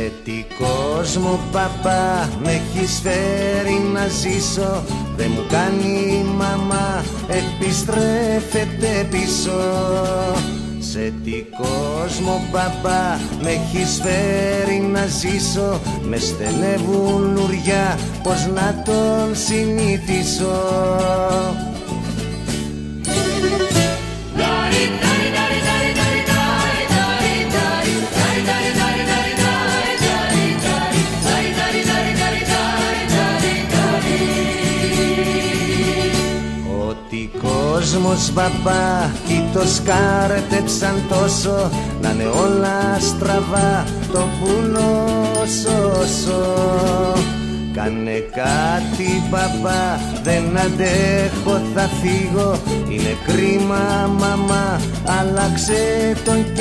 Σε τι κόσμο παπά με έχεις φέρει να ζήσω, δεν μου κάνει η μαμά, επιστρέφεται πίσω. Σε τι κόσμο παπά με έχεις φέρει να ζήσω, με στενεύουν λουριά, πως να τον συνηθίσω. Κόσμος μπαμπά κι το σκάρτεψαν τόσο, να είναι όλα στραβά, το πουλό σώσω. Κάνε κάτι μπαμπά, δεν αντέχω, θα φύγω, είναι κρίμα μαμά, άλλαξε τον